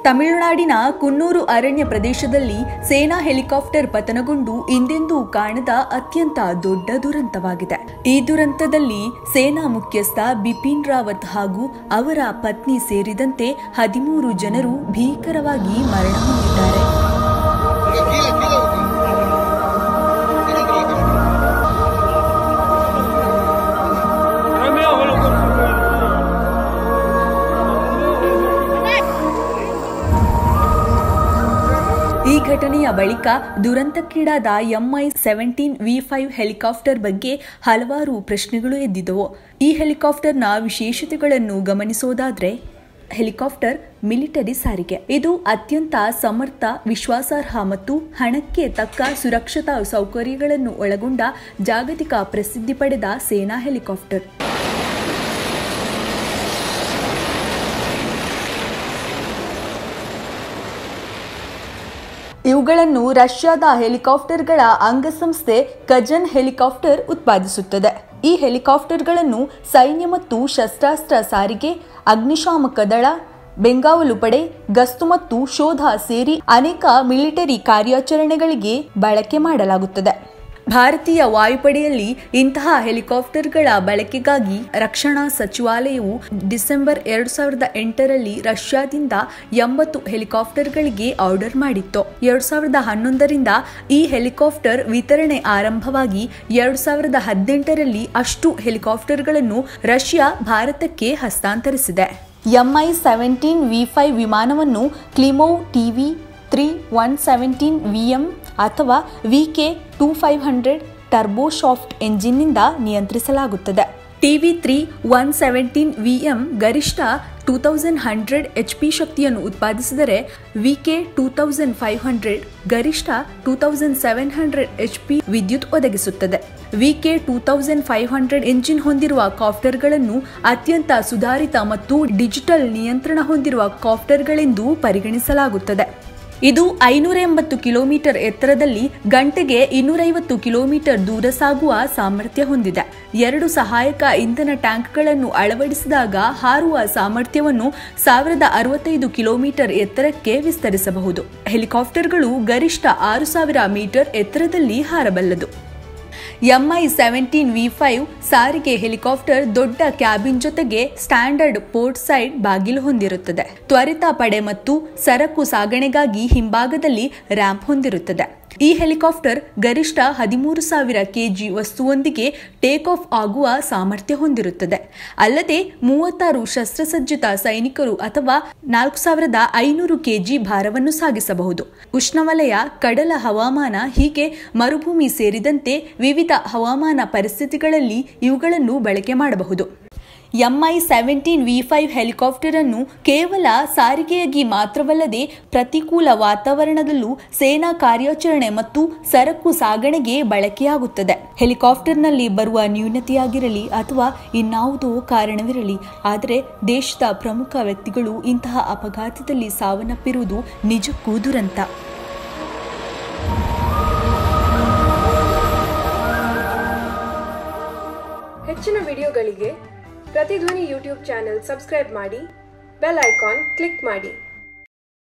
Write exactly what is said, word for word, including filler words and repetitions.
ತಮಿಳುನಾಡಿನ ಕುನ್ನೂರು ಅರಣ್ಯ ಪ್ರದೇಶದಲ್ಲಿ ಸೇನಾ ಹೆಲಿಕಾಪ್ಟರ್ ಪತನಗೊಂಡು ಹಿಂದೆಂದೂ ಕಾಣದ ಅತ್ಯಂತ ದೊಡ್ಡ ದುರಂತವಾಗಿದೆ. ಈ ದುರಂತದಲ್ಲಿ ಸೇನಾ ಮುಖ್ಯಸ್ಥ ಬಿಪಿನ್ ರಾವತ್ ಹಾಗೂ ಅವರ ಪತ್ನಿ ಸೇರಿದಂತೆ ಹದಿಮೂರು ಜನರು ಭೀಕರವಾಗಿ ಮರಣ ಹೊಂದಿದ್ದಾರೆ. ಈ ಘಟನೆಯ ಬಳಿಕ ದುರಂತಕ್ಕೀಡಾದ MI seventeen V five helicopter ಬಗ್ಗೆ ಹಲವಾರು ಪ್ರಶ್ನೆಗಳು ಎದ್ದಿದ್ದವು. ಈ ಹೆಲಿಕಾಪ್ಟರ್ನ ವಿಶೇಷತೆಗಳನ್ನು ಗಮನಿಸೋದಾದ್ರೆ, ಹೆಲಿಕಾಪ್ಟರ್ ಮಿಲಿಟರಿ ಸಾರಿಗೆ. ಇದು ಅತ್ಯಂತ ಸಮರ್ಥ, ವಿಶ್ವಾಸಾರ್ಹ ಮತ್ತು ಹಣಕ್ಕೆ ತಕ್ಕ ಸುರಕ್ಷತಾ ಸೌಕರ್ಯಗಳನ್ನು ಒಳಗೊಂಡ ಜಾಗತಿಕ ಪ್ರಸಿದ್ಧಿ ಪಡೆದ ಸೇನಾ ಹೆಲಿಕಾಪ್ಟರ್. ಇವುಗಳನ್ನು ರಷ್ಯಾದ ಹೆಲಿಕಾಪ್ಟರ್ಗಳ ಅಂಗಸಂಸ್ಥೆ ಕಜನ್ ಹೆಲಿಕಾಪ್ಟರ್ ಉತ್ಪಾದಿಸುತ್ತದೆ. ಈ ಹೆಲಿಕಾಪ್ಟರ್ಗಳನ್ನು ಸೈನ್ಯ ಮತ್ತು ಶಸ್ತ್ರಾಸ್ತ್ರ ಸಾರಿಗೆ, ಅಗ್ನಿಶಾಮಕ ದಳ, ಬೆಂಗಾವಲು ಪಡೆ, ಗಸ್ತು ಮತ್ತು ಶೋಧ ಸೇರಿ ಅನೇಕ ಮಿಲಿಟರಿ ಕಾರ್ಯಾಚರಣೆಗಳಿಗೆ ಬಳಕೆ ಮಾಡಲಾಗುತ್ತದೆ. ಭಾರತೀಯ ವಾಯುಪಡೆಯಲ್ಲಿ ಇಂತಹ ಹೆಲಿಕಾಪ್ಟರ್ಗಳ ಬಳಕೆಗಾಗಿ ರಕ್ಷಣಾ ಸಚಿವಾಲಯವು ಡಿಸೆಂಬರ್ ಎರಡು ಸಾವಿರದ ಎಂಟರಲ್ಲಿ ರಷ್ಯಾದಿಂದ ಎಂಬತ್ತು ಹೆಲಿಕಾಪ್ಟರ್ಗಳಿಗೆ ಆರ್ಡರ್ ಮಾಡಿತ್ತು. ಎರಡು ಸಾವಿರದ ಹನ್ನೊಂದರಿಂದ ಈ ಹೆಲಿಕಾಪ್ಟರ್ ವಿತರಣೆ ಆರಂಭವಾಗಿ ಎರಡು ಸಾವಿರದ ಹದಿನೆಂಟರಲ್ಲಿ ಅಷ್ಟು ಹೆಲಿಕಾಪ್ಟರ್ಗಳನ್ನು ರಷ್ಯಾ ಭಾರತಕ್ಕೆ ಹಸ್ತಾಂತರಿಸಿದೆ. ಎಂಐ ಸೆವೆಂಟೀನ್ ವಿ ಫೈವ್ ವಿಮಾನವನ್ನು Klimov TV three one seventeen VM ಅಥವಾ VK two five hundred turboshaft ಎಂಜಿನ್ನಿಂದ ನಿಯಂತ್ರಿಸಲಾಗುತ್ತದೆ. TV three one seventeen VM ಗರಿಷ್ಠ two thousand hundred H P ಶಕ್ತಿಯನ್ನು ಉತ್ಪಾದಿಸಿದರೆ VK two thousand five hundred ಗರಿಷ್ಠ two thousand seven hundred H P ವಿದ್ಯುತ್ ಒದಗಿಸುತ್ತದೆ. VK two thousand five hundred engine ಹೊಂದಿರುವ ಕಾಪ್ಟರ್ಗಳನ್ನು ಅತ್ಯಂತ ಸುಧಾರಿತ ಮತ್ತು ಡಿಜಿಟಲ್ ನಿಯಂತ್ರಣ ಹೊಂದಿರುವ ಕಾಪ್ಟರ್ಗಳೆಂದು ಪರಿಗಣಿಸಲಾಗುತ್ತದೆ. ಇದು ಐನೂರ ಎಂಬತ್ತು ಕಿಲೋಮೀಟರ್ ಎತ್ತರದಲ್ಲಿ ಗಂಟೆಗೆ ಇನ್ನೂರೈವತ್ತು ಕಿಲೋಮೀಟರ್ ದೂರ ಸಾಗುವ ಸಾಮರ್ಥ್ಯ ಹೊಂದಿದೆ. ಎರಡು ಸಹಾಯಕ ಇಂಧನ ಟ್ಯಾಂಕ್ಗಳನ್ನು ಅಳವಡಿಸಿದಾಗ ಹಾರುವ ಸಾಮರ್ಥ್ಯವನ್ನು ಸಾವಿರದ ಅರವತ್ತೈದು ಕಿಲೋಮೀಟರ್ ಎತ್ತರಕ್ಕೆ ವಿಸ್ತರಿಸಬಹುದು. ಹೆಲಿಕಾಪ್ಟರ್ಗಳು ಗರಿಷ್ಠ ಆರು ಸಾವಿರ ಮೀಟರ್ ಎತ್ತರದಲ್ಲಿ ಹಾರಬಲ್ಲದು. ಎಂಐ ಸೆವೆಂಟೀನ್ ವಿ ಫೈವ್ ಸಾರಿಗೆ ಹೆಲಿಕಾಪ್ಟರ್ ದೊಡ್ಡ ಕ್ಯಾಬಿನ್ ಜೊತೆಗೆ ಸ್ಟ್ಯಾಂಡರ್ಡ್ ಪೋರ್ಟ್ ಸೈಡ್ ಬಾಗಿಲು ಹೊಂದಿರುತ್ತದೆ. ತ್ವರಿತ ಪಡೆ ಮತ್ತು ಸರಕು ಸಾಗಣೆಗಾಗಿ ಹಿಂಭಾಗದಲ್ಲಿ ರ್ಯಾಂಪ್ ಹೊಂದಿರುತ್ತದೆ. ಈ ಹೆಲಿಕಾಪ್ಟರ್ ಗರಿಷ್ಠ ಹದಿಮೂರು ಸಾವಿರ ಕೆಜಿ ವಸ್ತುವೊಂದಿಗೆ ಟೇಕ್ ಆಫ್ ಆಗುವ ಸಾಮರ್ಥ್ಯ ಹೊಂದಿರುತ್ತದೆ. ಅಲ್ಲದೆ ಮೂವತ್ತಾರು ಶಸ್ತ್ರಸಜ್ಜಿತ ಸೈನಿಕರು ಅಥವಾ ನಾಲ್ಕು ಸಾವಿರದ ಐನೂರು ಕೆಜಿ ಭಾರವನ್ನು ಸಾಗಿಸಬಹುದು. ಉಷ್ಣವಲಯ, ಕಡಲ ಹವಾಮಾನ, ಹೀಗೆ ಮರುಭೂಮಿ ಸೇರಿದಂತೆ ವಿವಿಧ ಹವಾಮಾನ ಪರಿಸ್ಥಿತಿಗಳಲ್ಲಿ ಇವುಗಳನ್ನು ಬಳಕೆ ಮಾಡಬಹುದು. MI seventeen V five helicopter ಅನ್ನು ಕೇವಲ ಸಾರಿಗೆಯಾಗಿ ಮಾತ್ರವಲ್ಲದೆ ಪ್ರತಿಕೂಲ ವಾತಾವರಣದಲ್ಲೂ ಸೇನಾ ಕಾರ್ಯಾಚರಣೆ ಮತ್ತು ಸರಕು ಸಾಗಣೆಗೆ ಬಳಕೆಯಾಗುತ್ತದೆ. ಹೆಲಿಕಾಪ್ಟರ್ನಲ್ಲಿ ಬರುವ ನ್ಯೂನತೆಯಾಗಿರಲಿ ಅಥವಾ ಇನ್ನಾವುದೋ ಕಾರಣವಿರಲಿ, ಆದರೆ ದೇಶದ ಪ್ರಮುಖ ವ್ಯಕ್ತಿಗಳು ಇಂತಹ ಅಪಘಾತದಲ್ಲಿ ಸಾವನ್ನಪ್ಪಿರುವುದು ನಿಜಕ್ಕೂ ದುರಂತ. ಹೆಚ್ಚಿನ ವಿಡಿಯೋಗಳಿಗೆ ಪ್ರತಿಧ್ವನಿ ಯೂಟ್ಯೂಬ್ ಚಾನೆಲ್ ಸಬ್ಸ್ಕ್ರೈಬ್ ಮಾಡಿ, ಬೆಲ್ ಐಕಾನ್ ಕ್ಲಿಕ್ ಮಾಡಿ.